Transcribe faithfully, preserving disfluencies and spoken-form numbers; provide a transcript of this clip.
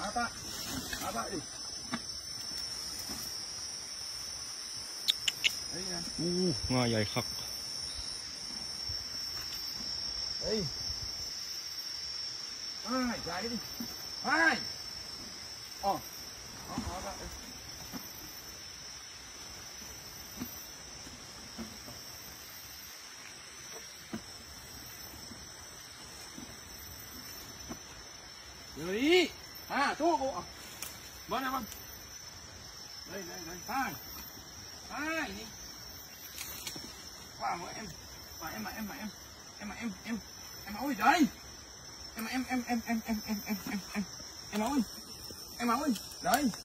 Thả ta. Thả ta đi. Đây nè. Uh, ngon vậy thật. Đi. Ai, chạy đi. Ai. Ồ. Đó, đó, đó. Đi. À, chú cô. Bên này bên. Đây, đây, đây. Hai. Hai đi. Qua em. Mà em mà em mà em. Em mà em em. Em ơi đây. Em em em em em em em em em em ơi. Em ơi. Đây.